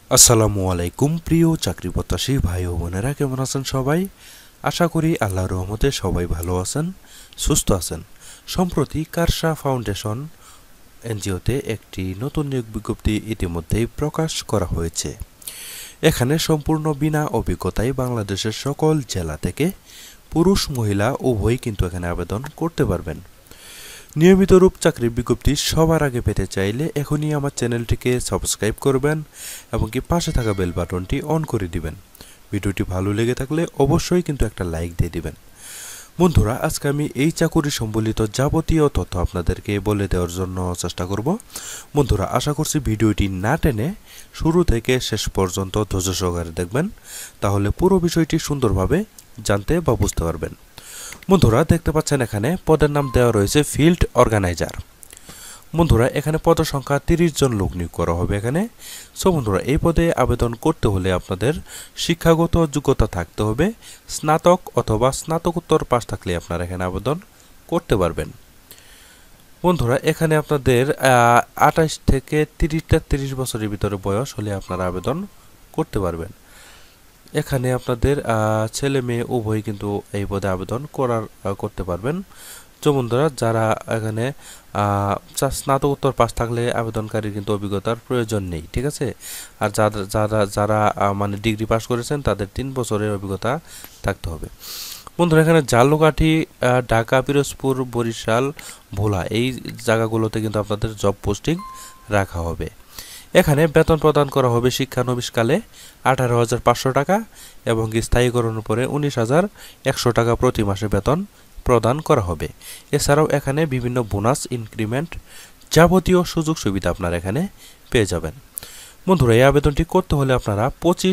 আসসালামু আলাইকুম প্রিয় চাকরি প্রত্যাশী ভাই ও বোনেরা, কেমন আছেন সবাই? আশা করি আল্লাহর রহমতে সবাই ভালো আছেন, সুস্থ আছেন। সম্প্রতি কারশা ফাউন্ডেশন এনজিওতে একটি নতুন নিয়োগ বিজ্ঞপ্তি ইতিমধ্যেই প্রকাশ করা হয়েছে। এখানে সম্পূর্ণ বিনা অভিজ্ঞতায় বাংলাদেশের সকল জেলা থেকে পুরুষ মহিলা উভয়ই কিন্তু এখানে আবেদন করতে পারবেন। নিয়মিত রূপ চাকরির বিজ্ঞপ্তি সবার আগে পেতে চাইলে এখনই আমার চ্যানেলটিকে সাবস্ক্রাইব করবেন এবং কি পাশে থাকা বেল বাটনটি অন করে দিবেন। ভিডিওটি ভালো লেগে থাকলে অবশ্যই কিন্তু একটা লাইক দিয়ে দিবেন। বন্ধুরা, আজকে আমি এই চাকুরি সম্বলিত যাবতীয় তথ্য আপনাদেরকে বলে দেওয়ার জন্য চেষ্টা করব। বন্ধুরা, আশা করছি ভিডিওটি না টেনে শুরু থেকে শেষ পর্যন্ত ধৈর্য সহকারে দেখবেন, তাহলে পুরো বিষয়টি সুন্দরভাবে জানতে বা বুঝতে পারবেন। বন্ধুরা, দেখতে পাচ্ছেন এখানে পদের নাম দেওয়া রয়েছে ফিল্ড অর্গানাইজার। বন্ধুরা, এখানে পদ সংখ্যা 30 জন লোক নিয়োগ করা হবে এখানে। বন্ধুরা, এই পদে আবেদন করতে হলে আপনাদের শিক্ষাগত যোগ্যতা থাকতে হবে। স্নাতক অথবা স্নাতকোত্তর পাস থাকলে আপনারা এখানে আবেদন করতে পারবেন। বন্ধুরা, এখানে আপনাদের 28 থেকে 30 বছরের ভিতরে বয়স হলে আপনারা আবেদন করতে পারবেন। এখানে আপনাদের ছেলে মেয়ে উভয়ই কিন্তু এই পদে আবেদন করতে পারবেন। বন্ধুরা, যারা এখানে স্নাতকোত্তর পাস থাকলে আবেদনকারীর কিন্তু অভিজ্ঞতার প্রয়োজন নেই, ঠিক আছে। আর যারা মানে ডিগ্রি পাস করেছেন তাদের 3 বছরের অভিজ্ঞতা থাকতে হবে। বন্ধুরা, এখানে ঝালকাঠি, ঢাকা, পিরোজপুর, বরিশাল, ভোলা এই জায়গাগুলোতে কিন্তু আপনাদের জব পোস্টিং রাখা হবে। এখানে বেতন প্রদান করা হবে শিক্ষানবিশকালে 18,500 টাকা এবং স্থায়ীকরণের পরে 19,100 টাকা প্রতি মাসে বেতন প্রদান করা হবে। এছাড়াও এখানে বিভিন্ন বোনাস, ইনক্রিমেন্ট, যাবতীয় সুযোগ সুবিধা আপনারা এখানে পেয়ে যাবেন। বন্ধুরা, এই আবেদনটি করতে হলে আপনারা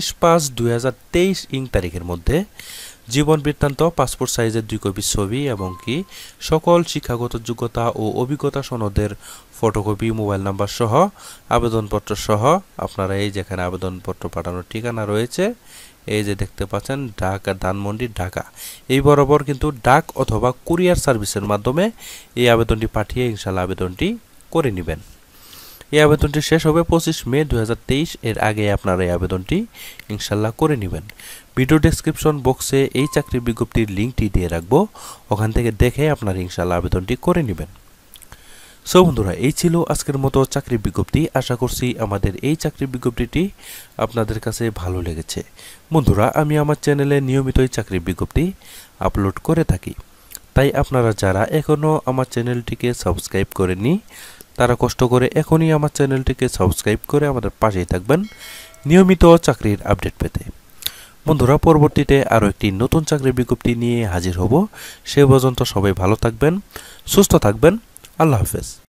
25/5/2023 তারিখের মধ্যে জীবন বৃত্তান্ত, পাসপোর্ট সাইজের 2 কপি ছবি এবং কি সকল শিক্ষাগত যোগ্যতা ও অভিজ্ঞতা সনদের ফটোকপি, মোবাইল নাম্বার সহ আবেদনপত্র সহ আপনারা এই যেখানে আবেদনপত্র পাঠানোর ঠিকানা রয়েছে, এই যে দেখতে পাচ্ছেন ঢাকা, ধানমন্ডি, ঢাকা, এই বরাবর কিন্তু ডাক অথবা কুরিয়ার সার্ভিসের মাধ্যমে এই আবেদনটি পাঠিয়ে ইনশাআল্লাহ আবেদনটি করে নেবেন। এই আবেদনটি শেষ হবে 25 মে 2023। এর আগে আপনারা এই আবেদনটি ইনশাআল্লাহ করে নেবেন। ভিডিও ডেসক্রিপশন বক্সে এই চাকরির বিজ্ঞপ্তির লিঙ্কটি দিয়ে রাখবো, ওখান থেকে দেখে আপনারা ইনশাআল্লাহ আবেদনটি করে নেবেন। বন্ধুরা, এই ছিল আজকের মতো চাকরির বিজ্ঞপ্তি। আশা করছি আমাদের এই চাকরির বিজ্ঞপ্তিটি আপনাদের কাছে ভালো লেগেছে। বন্ধুরা, আমি আমার চ্যানেলে নিয়মিতই চাকরির বিজ্ঞপ্তি আপলোড করে থাকি, তাই আপনারা যারা এখনও আমার চ্যানেলটিকে সাবস্ক্রাইব করেননি তারা কষ্ট করে এখনই আমার চ্যানেলটিকে সাবস্ক্রাইব করে আমাদের পাশেই থাকবেন নিয়মিত চাকরির আপডেট পেতে। বন্ধুরা, পরবর্তীতে আরও একটি নতুন চাকরির বিজ্ঞপ্তি নিয়ে হাজির হব। সে পর্যন্ত সবাই ভালো থাকবেন, সুস্থ থাকবেন। আল্লাহ হাফেজ।